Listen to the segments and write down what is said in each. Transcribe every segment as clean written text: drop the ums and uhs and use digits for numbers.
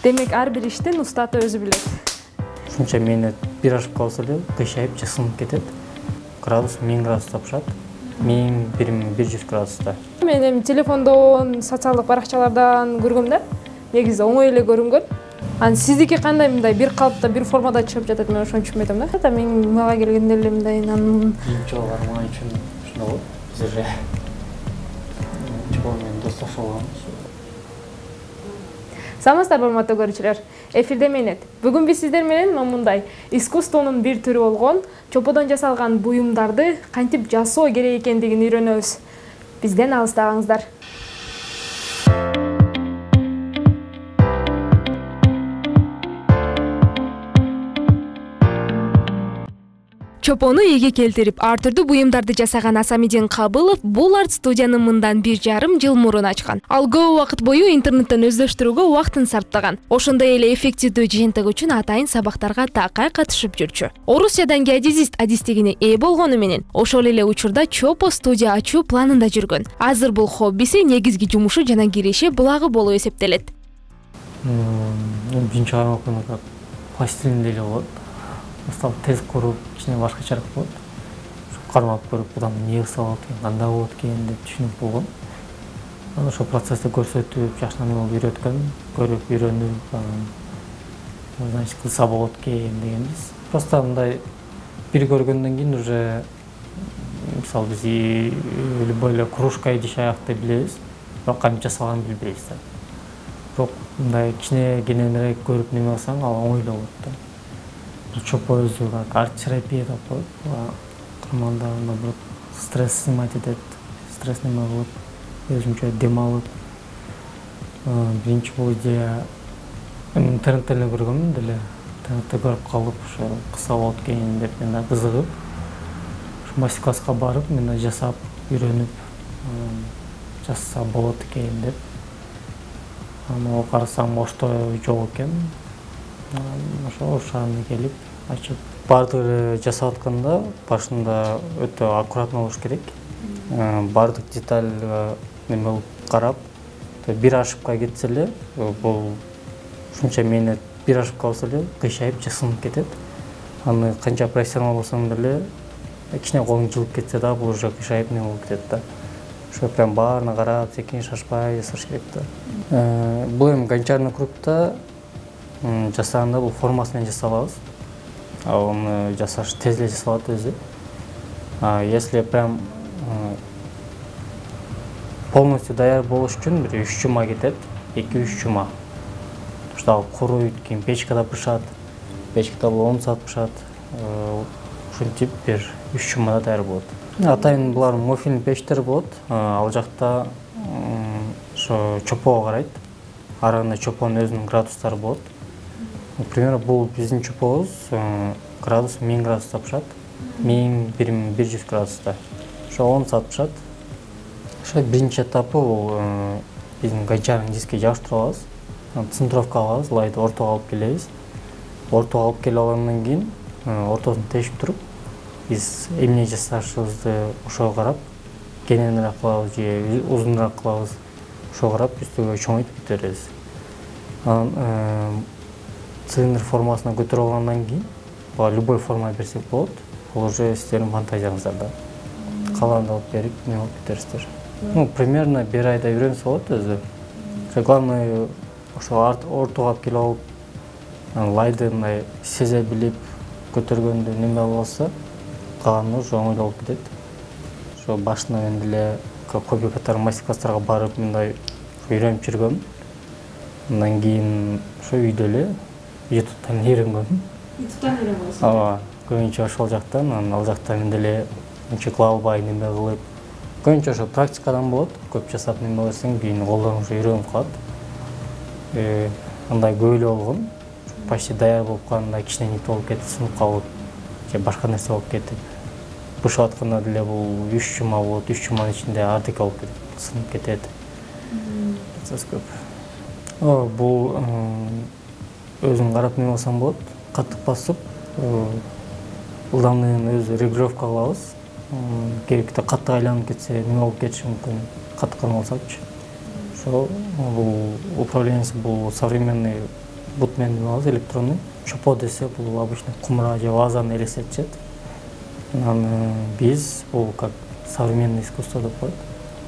Демек ар бир иштин устаты өзү билет. Ушунча мени бир ашып калса эле кыйшайып же сынып кетет. Градус 1000 градуста пышат. 1100 градуста. Мен эми телефондон, социалдык баракчалардан көргөм да. Негизи оңой эле көрүнгөн. Анан сиздики кандай мындай бир калыпта, бир формада чыгып жатат, мен ошону түшүнбөй атам да. Мен мага келгенде эле мындай биринчи бармак үчүн ушундай болот. Биз эле чоң достошуп алганбыз. Саламатсыздар урматтуу көрүүчүлөр. Эфирде Менет. Бүгүн биз сиздер менен мындай искусствонун бир түрү болгон чоподон жасалган буюмдарды кантип жасоо керек экендигин үйрөнөбүз. Бизден алыстабаңыздар. Чопону эге келтирип, ар түрдүү буюмдарды жасаган Асамидин Кабылов бул арт студияны мындан 1,5 жыл мурун ачкан. Ал көп убакыт бою интернеттен өздөштүрүүгө убактын сарптаган. Ошондой эле эффективдүү жыйынтык үчүн атайын сабактарга такай катышып жүрчү. Орусиядан геодезист адистигине ээ болгону менен, ошол эле учурда чопо студия ачуу планында жүргөн. Азыр бул хоббиси, негизги жумушу жана киреше булагы болуп эсептелет. Биринчи бармактан пластилин деле болот. Устал тез куруп, ичине башкачараак болот. Кармап көрүп, будан эмне кылса болот экен, кандай болот экен деп түшүнүп болгон. Анан ошол процессти көрсөтүп, жашынан болуп үйрөткөн, көрүп, үйрөнүп, значит, кылса болот экен дегенбиз. Просто мындай бир көргөндөн кийин уже мисалы биз любой эле кружка идиш аякты билебиз, бирок кантип жасалганын билбейбиз да. Бирок мындай кичине кененирээк көрүп неме кылсаң, ал оңой эле болот да. Чопо өзү арт-терапия деп коет. Кырманда наоборот стресс снимать этет, стресс неме кылып, өзүмчө дем алып. Биринчи бул идея интернеттен эле көргөм деле. Интернетте көрүп калып, ошо кылса болот экен деп мен да кызыгып, ошо мастер-класска барып, мен да жасап, үйрөнүп, жасаса болот экен деп. Аны карасам оштой жол экен. Ошол шааны келип ачып баардыгы жасап атканда башында өтө аккуратно болуш керек. Баардык детальга неме кылып карап, бир ошибка кетсе эле, бул ушунча мени бир ошибка болсо эле кыйшайып же сынып кетет. Аны канча профессионал болсоң деле кичине колуң жылып кетсе да, бул уже кыйшайып неме болуп кетет да. Ошо прям баарына карап, секин шашпай жасаш керек да. Бул эми гончарный кругта жасаганда бул формасы менен жасалабыз. Аны жасаш тез эле жасалат өзү. Если прям полностью даяр болуш үчүн бир 3 жума кетет, 2-3 жума. Что куруйт, кийин печкада пышат, печкада 10 саат пышат. Ушинтип бир 3 жумада даяр болот. Атайын булар мофин печтер болот. Ал жакта ошо чопого карайт. Арасында чопонун өзүнүн градустары болот. Например, бул биздин чопобуз градус 1000 градуста пышат, 1100 градуста. Ошо 10 саат пышат. Ошо биринчи этапы бул биздин гончарный дискке жабыштырып алабыз. Центровка алабыз, лайды ортого алып келебиз. Ортого алып келип алгандан кийин ортосун тешип туруп, биз эмне жасашыбызды ошого карап, кененирээк кылабыз же узунураак кылабыз. Ошого карап үстүгө чоңойтуп беребиз. Анан цилиндр формасына көтөрүп алгандан кийин, любой форма берсек болот. Бул уже сиздердин фантазияңыздарда. Калганда алып берип, не алып кетерсиздер. Примерно 1 айда үйрөнсө болот өзү. Главное, ошо ортого алып келип алып, лайды мындай сезе билип, көтөргөндө неме болсо, калганы уже оңой болуп кетет. Ошо башында мен деле көбү катар мастер-класстарга барып, мындай үйрөнүп жүргөм. Андан кийин ошо үйдө эле YouTube'дан үйрөнгөм. YouTube'дан үйрөнгөнсүз? Көбүнчө ошол жактан, анан ал жакта мен деле кыла албай неме кылып. Көбүнчө ошо практикадан болот. Көп жасап неме кылсаң, кийин колдоруң уже үйрөнүп калат. Андай көп эле болгон. Почти даяр болуп калганда кичине нит болуп кетип, сынып калып, же башка нерсе болуп кетип. Бушап атканда деле бул 3 жума болот. 3 жуманын ичинде ардык болуп кетип, сынып кетет. Процесс көп. Бул өзүң карап неме кылсаң болот. Каттык басып, ылдамдыгын өзү регулировка кылабыз. Керекте каттык айланып кетсе, неме болуп кетиши мүмкүн. Каттык калсачы. Ошо бул управлениясы бул современный бут менен неме кылабыз, электронный. Чопо десе бул обычно кумура же вазаны элестетишет. Анан биз бул как современное искусство деп коет.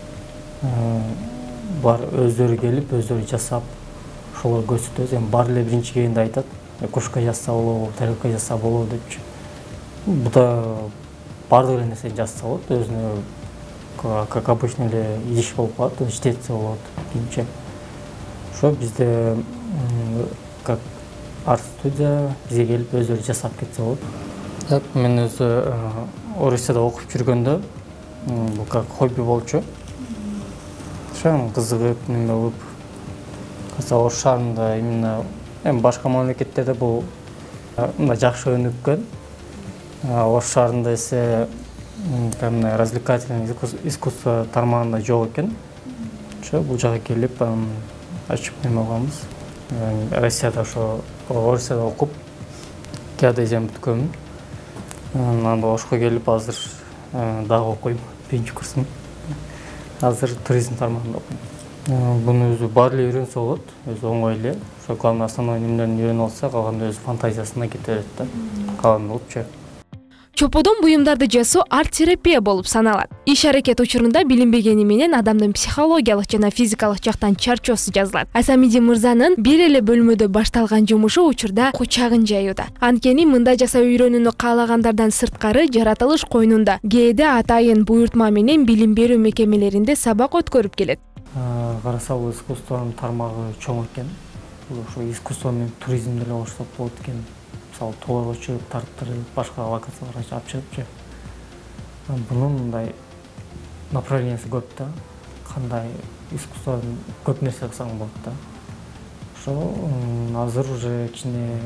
Бар өздөрү келип, өздөрү жасап, ошолор көрсөтөбүз. Эми бар эле биринчи келгенде айтат, кружка жазса болобу, тарелка жазса болобу депчи. Буда бардык эле нерсени жазса болот, өзүнө как обычно эле идиш болуп калат, иштетсе болот кийинче. Ошо бизде как арт-студия бизге келип өздөрү жасап кетсе болот. Мен өзү университетте окуп жүргөндө бул как хобби болчу. Ошо кызыгып, неме кылып, Орус шаарында именно башка мамлекеттерде бул жакшы өнүккөн. Орус шаарында эсе развлекательный искусство тармагында жок экен. Ошо бул жака келип ачып неме кылабыз. Россияда ошо университетте окуп, геодезияны бүткөнмүн. Анан ошко келип азыр дагы окуйм, 1-курсмун. Азыр туризм тармагында окуйм. Буну өзү бар эле үйрөнсө болот, өзү оңой эле. Ошо главный основной немелерин үйрөнүп алса, калганда өзү фантазиясына кете берет да. Калган болупчу. Чоподон буюмдарды жасоо арт-терапия болуп саналат. Иш-аракет учурунда билинбегени менен адамдын психологиялык жана физикалык жактан чарчоосу жазылат. Асамидин мырзанын бир эле бөлмөдө башталган жумушу учурда кучагын жаюуда. Анткени мындай жасап үйрөнүүнү каалагандардан сырткары жаратылыш койнунда кээде атайын буйртма менен билим берүү мекемелеринде сабак өткөрүп келет. Караса бул искусствонун тармагы чоң экен. Бул ошо искусство менен туризм деле кошсок болот экен. Мисалы тоолорго чыгып, тарттырып, башка локацияларга алып чыгыпчы. Бунун мындай направлениясы көп да. Кандай искусстводон көп нерсе кылсаң болот да. Ошо азыр уже кичине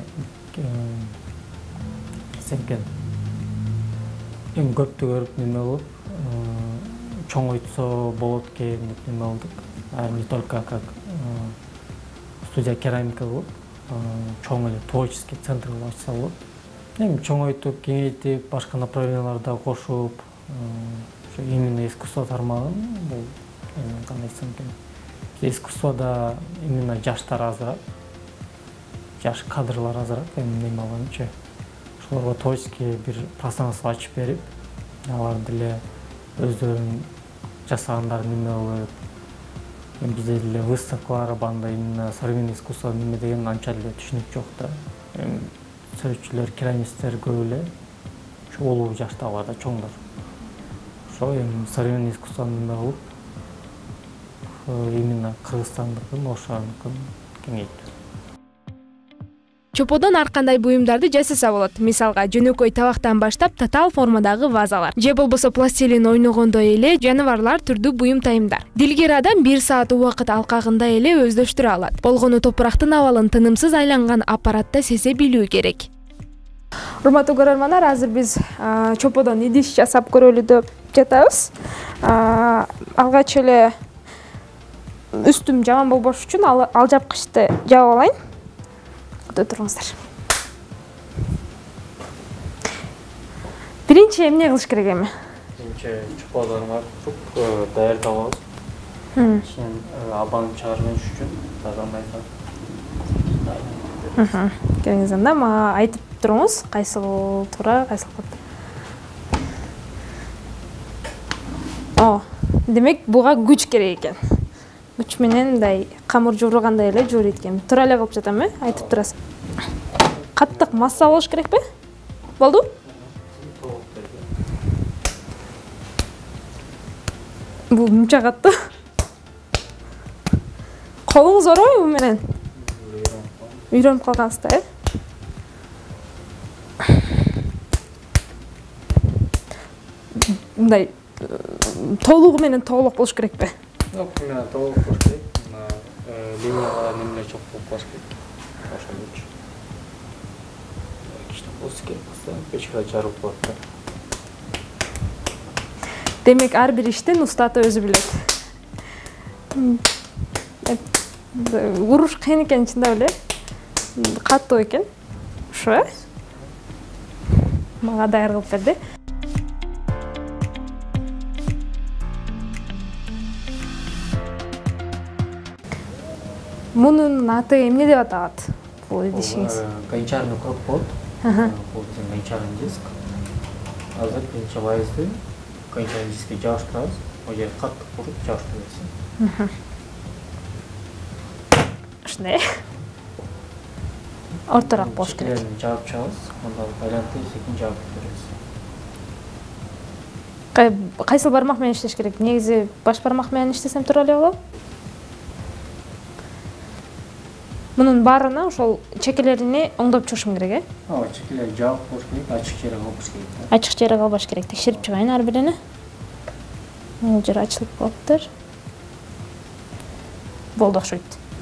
сенкен. Эми көптү көрүп неме кылып, чоңойтсо болот экен деп неме кылдык. Не только как студия керамика болуп, чоң эле творческий центр кылып ачса болот. Эми чоңойтуп, кеңейтип, башка направленияларда кошуп, ошо именно искусство тармагын бул кандай десем экен. Искусствода именно жаштар азыраак, жаш кадрлар азыраак, эми неме алганчы. Ошолорго творческий бир пространство ачып берип, алар деле өздөрүнүн жасагандарын неме кылып, бизде деле выставкалар банда именно современный искусство неме деген анча деле түшүнүк жок да. Сүрөтчүлөр, керамисттер көп эле улуу жашта бар да, чоңдор. Ошо эми современный искусство неме кылып, именно Кыргызстандыкын, Ош шаарыныкын кеңейтүү. Чоподон ар кандай буюмдарды жасаса болот. Мисалга, жөнөкөй табактан баштап татаал формадагы вазалар, же болбосо пластилин ойногондой эле жаныбарлар түрдүү буюм тайымдар. Дилгер адам 1 саат убакыт алкагында эле өздөштүрө алат. Болгону топурактын абалын тынымсыз айланган аппаратта сезе билүү керек. Урматтуу көрөрмандар, азыр биз чоподон идиш жасап көрөлү деп жатабыз. Алгач эле үстүм жаман болбош үчүн ал жапкычты жаап алайын. Отуруңуздар. Биринчи эмне кылыш керек эми? Биринчи чоподонго туруп даярдап алабыз. Ичинен абаны чыгарып үчүн тазалайбыз. Келиңиз анда мага айтып туруңуз, кайсыл туура, кайсыл кат. Демек буга күч керек экен. Күч менен мындай камыр жууругандай эле жуурайт экен. Туура эле кылып жатам, айтып турасыз. Каттык масса болуш керекпи? Болду? Бул мынча катты. Колуңуз ооройбу менен? Үйрөнүп калгансызда, Мындай толугу менен толук болуш керекпи? Жок, мен толук болуш керек. Линиялар немелер жок болуп калыш керек. Ошондойчу. Кичине болсо керек болсо, печка жарылып калат да. Демек, ар бир иштин устаты өзү билет. Уруш кыйын экен чындап эле. Каттуу экен. Ошо, мага даяр кылып берди. Мунун аты эмне деп аталат? бул идишиңиз? Гончарный круг болот. Бул биздин гончарный диск. Азыр биринчи лайызды гончарный дискке жабыштырабыз. Ал жери каттык болуп жабыштыра берсин. Ушундай. Орторок болуш керек. Жабып чыгабыз. Анда байлантып секин жабып беребиз. Кайсыл бармак менен иштеш керек? Негизи баш бармак менен иштесем туура эле болобу? Мунун баарына ошол чекелерине оңдоп чыгышым керек, э? Ооба, чекелери жабык болуш керек, ачык жери калбаш керек. Ачык жери калбаш керек. Текшерип чыгайын ар биrini. Бул жер ачылып калыптыр. Болду окшойт.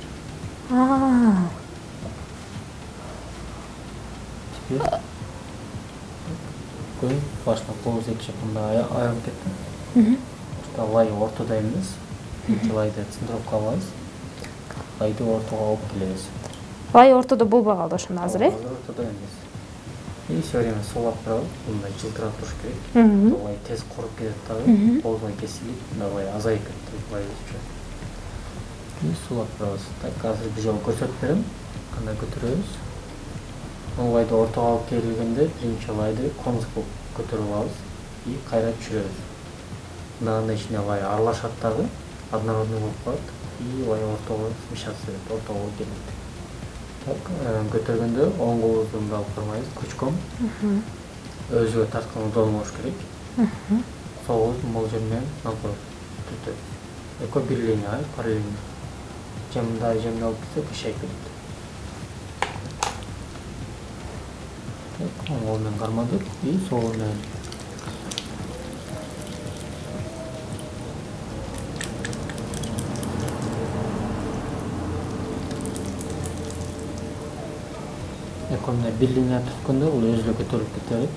Көй башына колубуз эки жакында айырылып кетти. Ошто лай ортодо эмес. Эки лайды центровка алабыз. Лайды ортого алып келебиз. Лай ортодо болбой калды ошондо азыр, э? Азыр ортодо эмес. И все время сулап турабыз. Мындай жылтырап туруш керек. Лай тез куруп кетет дагы. Болбой кесилип, мындай азайып кетти лай үчүн. И сулап турабыз. Так, азыр бир жолу көрсөтүп берем. Кандай көтөрөбүз. Лайды ортого алып келгенде биринчи лайды комуз болуп көтөрүп алабыз и кайра түшүрөбүз. Мындай ичине лай аралашат дагы, однородный болуп калат и лай ортого смешаться берет, ортого келет. Так, көтөргөндө оң колубузду мындай алып кармайбыз, күчкөм. Өзүгө тарткан удобный болуш керек. Сол колубуз молжер менен наоборот түртөбүз. Экөө бир линия, параллельно. Жеминде алып кетсек кышайып кетет. Оң кол менен кармадык и сол кол менен. Экөө менен бир линия түзгөндө бул өзү көтөрүлүп кетет.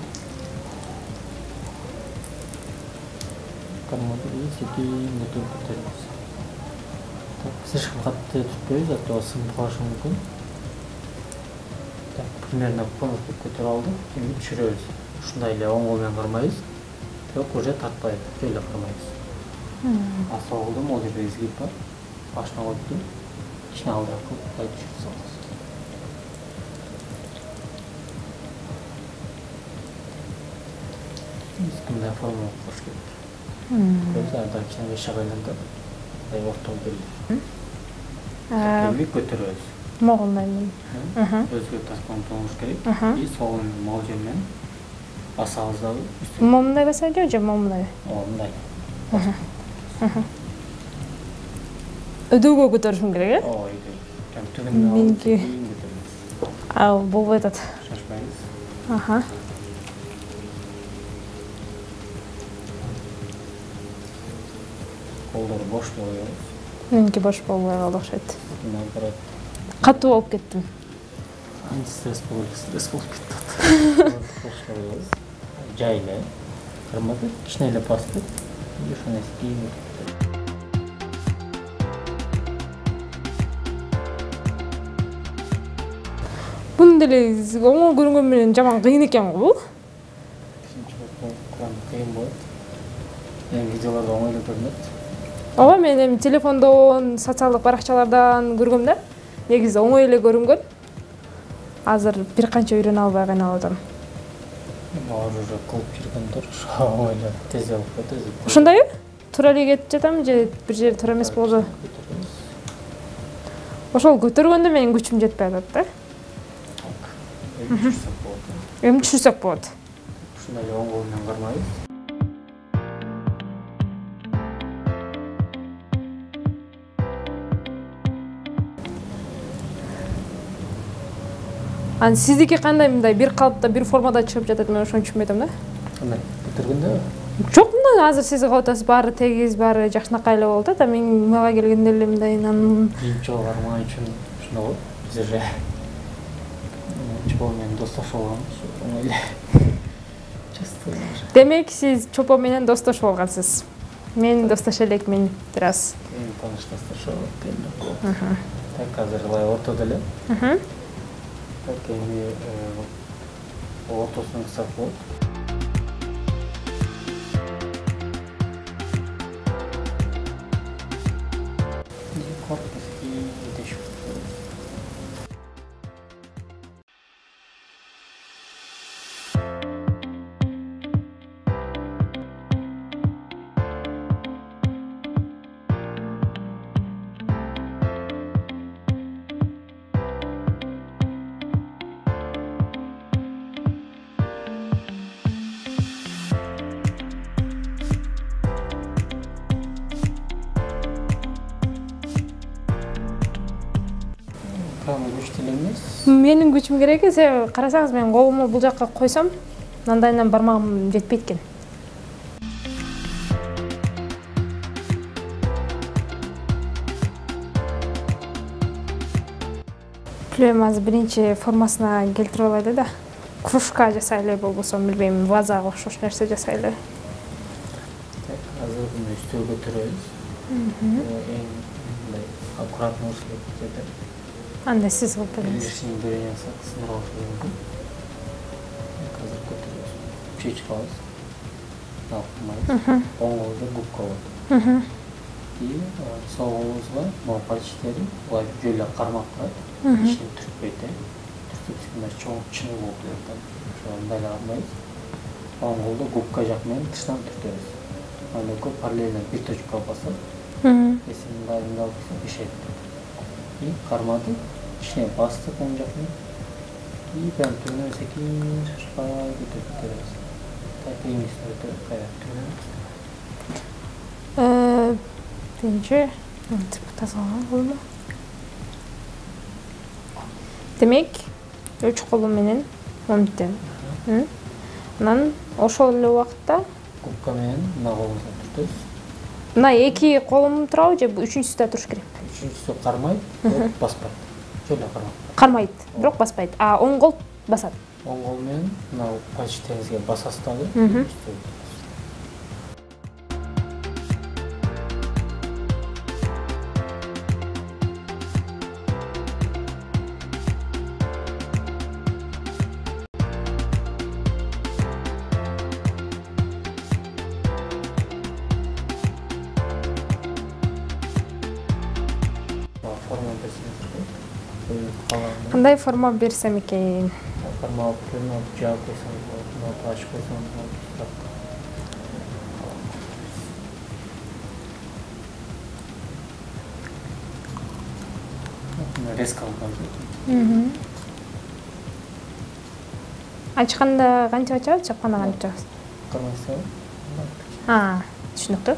Кармадык и секин көтөрүп кетебиз. Так, слишком катты түтпөйбүз, а то сынып калышы мүмкүн. Примерно полностью көтөрүп алдык. Эми түшүрөбүз. Ушундай эле оң кол менен кармайбыз. Бирок уже тартпайбыз, жөн эле кармайбыз. А сол колдо могул жерде изгиб бар. Башына коюп, ичине алдыраак кылып лай түшүрүп салабыз. Мындай форма болуш керек. Көз анда кичине шага айландырып, лай ортого келди. Эми көтөрөбүз. Могул менен. Өзгө таскан болуш керек. И сол могул жер менен басабыз дагы. Момундай басайбы же момундай? Мындай. Өдөгө көтөрүшүм керек, э? Ооба, кем түгүнүн алып көтөрөбүз. А, болбой атат. Шашпайбыз. Колдору бош болобуз. Меники бош болбой калды окшойт. Наоборот. Катуу болуп кеттим. Стресс болуп кетти. Жай эле кармадык, кичине эле бастык. Ошондой кийин. Бун деле оңой көрүнгөн менен жаман кыйын экен го бул. Кыйын болот. Эми видеолордо оңой эле көрүнөт. Ооба, мен эми телефондон, социалдык баракчалардан көргөм да. Негизи оңой эле көрүнгөн. Азыр бир канча үйрөнө албай кыйналып атам. Баары уже кылып жүргөндөр оңой эле тез алып кетет. Ошондойбу? Туура эле кетип жатам же бир жери туура эмес болду? Ошол көтөргөндө менин күчүм жетпей атат да. Эми түшүрсөк болот. Ушундай эле оң кол менен кармайбыз. Ан сиздики кандай мындай бир калыпта, бир формада чыгып жатат, мен ошону түшүнбөй атам да. Кандай? Көтөргөндө? Жок, мына азыр сиз кылып атасыз, баары тегиз, баары жакшынакай эле болуп атат, а мен мага келгенде эле мындай биринчи жолу кармаган үчүн ушундай болот. Биз уже чопон менен достошуп алганбыз, оңой эле. Демек, сиз чопон менен достошуп алгансыз. Мен достошо элекмин бир аз. Эми тааныш достошуп алып. Так, азыр лай ортодо эле. Так, эми ортосун кысак болот. Кам күчтүү эмес. Менин күчүм керек экен, себеби карасаңыз мен колумду бул жакка койсом, мындайынан бармагым жетпейт экен. Билбейм, азыр биринчи формасына келтирип алайлы да. Кружка жасайлы, болбосо билбейм, вазага окшош нерсе жасайлы. Азыр муну үстөлгө көтөрөбүз. Эң аккуратный болуш керек. Анда сиз кылып бериңиз. Лишний бирин жасак, сындырып алыш мүмкүн. Азыр көтөрөбүз. Чечип алабыз. Алып оңголду губка болот. И сол колубузга могу пальчиктери булай жөлө кармап турат. Ичин түртпөйт, түртүп чоң чыны болуп кетет. Ошо мындай кармайбыз. Оңголду губка жак менен тыштан түртөбүз. Анда көп параллельно бир точкага басат. Если мындай болсо ишет. И кармадык, ичине бастык оң жакын. И прям түрүнөн секин шашпай көтөрүп беребиз. Так эмесин өтүп кайра түрүнөн. Биринчи тазаланган колумду. Демек, 3 колум менен монтем. Анан ошол эле убакытта губка менен мына колубузга түртөбүз. Мына 2 колум турабы же үчүнчүсү да туруш керек? Үчүнчүсү кармайт, бирок баспайт. Жөлө кармайт. Кармайт, бирок баспайт. А оң кол басат. Оң кол менен мына пальчиктериңизге басасыз дагы. Кандай форма берсем экен? Форма алып жаап койсоңуз болот, ачып койсоңуз болот. Резко алып. Ачканда канча ачабыз, чапканда канча ачабыз? Кармайсызбы? Түшүнүктүү.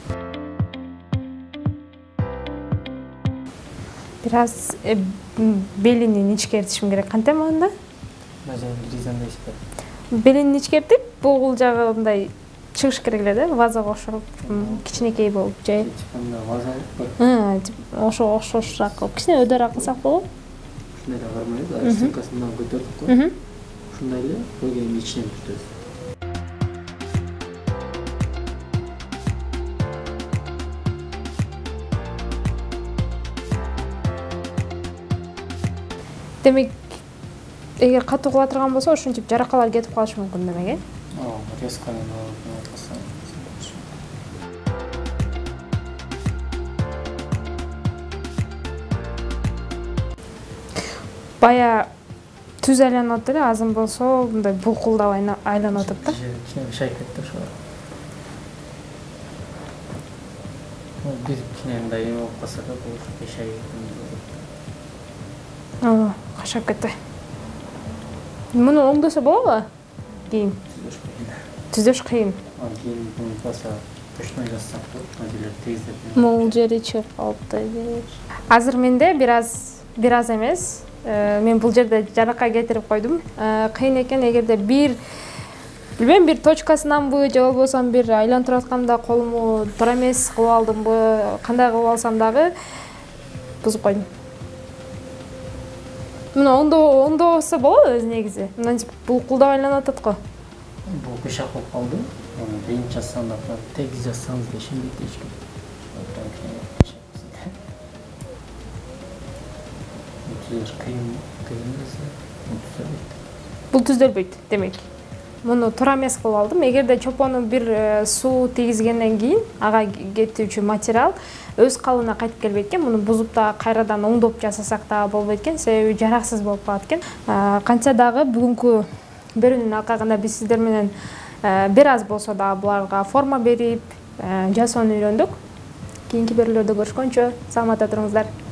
Biraz belini ичкертишим керек. Кантем анда? Ризанда ичпеп. Белини ичкертип, бул жагы мындай чыгыш керек эле да, вазага окшоп, кичинекей болуп же. Ваза. Ошо окшошураак кылып, кичине өдөраак кылсак болобу? Ушундай да кармайбыз, стенкасынан көтөрдүк го. Ушундай эле койгон ичинен түртөбүз. Демек, эгер катуу кыла турган болсо, ушинтип жаракалар кетип калышы мүмкүн демек, Резко бая түз айланып атат эле, азыр болсо мындай булкулдап айланып атат да. Кичине шайып кетти ошо. Бир кичине мындай эме болуп калса да, бул шайып кетти. Кашап кетти. Муну оңдосо болобу? Кийин. Түзөш кыйын. Кийин муну баса точно жазсак болот, жерлер тегиздеп. Могул жери чыгып калыпты. Азыр менде бир аз эмес. Мен бул жерде жаракка кетирип койдум. Кыйын экен, эгерде билбейм, бир точкасынанбы же болбосо бир айлантырып атканда колуму туура эмес кылып алдымбы, кандай кылып алсам дагы бузуп койдум. Мына оңдобосо болобу өзү негизи. Мынтип булкулдап айланып атат го. Бул кышак болуп калды. Биринчи жазсам да, тегиз жазсаңыз да ишенбейт эч ким. Бул түзөлбөйт, демек. Муну туура эмес кылып алдым. Эгерде чопону бир суу тийгизгенден кийин ага кетүүчү материал өз калыбына кайтып келбейт экен. Муну бузуп да кайрадан оңдоп жасасак да болбойт экен, себеби жараксыз болуп калат экен. Канча дагы бүгүнкү берүүнүн алкагында биз сиздер менен бир аз болсо да буларга форма берип, жасоону үйрөндүк. Кийинки берүүлөрдө көрүшкөнчө саламатта туруңуздар.